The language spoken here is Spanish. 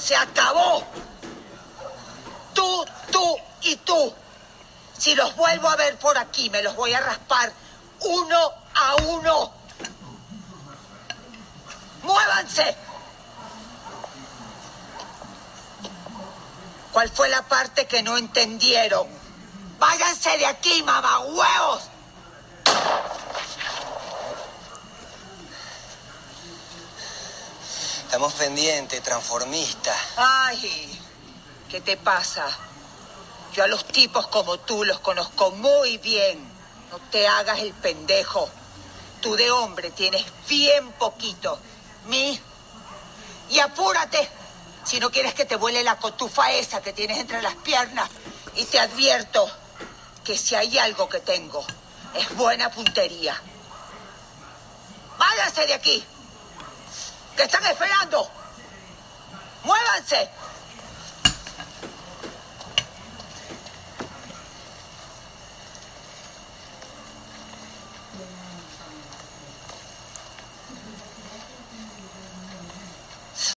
se acabó. Tú y tú. Si los vuelvo a ver por aquí, me los voy a raspar uno a uno. ¡Muévanse! ¿Cuál fue la parte que no entendieron? ¡Váyanse de aquí, mamahuevos! Estamos pendientes, transformistas. Ay, ¿qué te pasa? Yo a los tipos como tú los conozco muy bien. No te hagas el pendejo. Tú de hombre tienes bien poquito. Y apúrate. Si no quieres que te vuele la cotufa esa que tienes entre las piernas. Y te advierto que si hay algo que tengo, es buena puntería. ¡Váyanse de aquí! ¿Qué están esperando? ¡Muévanse!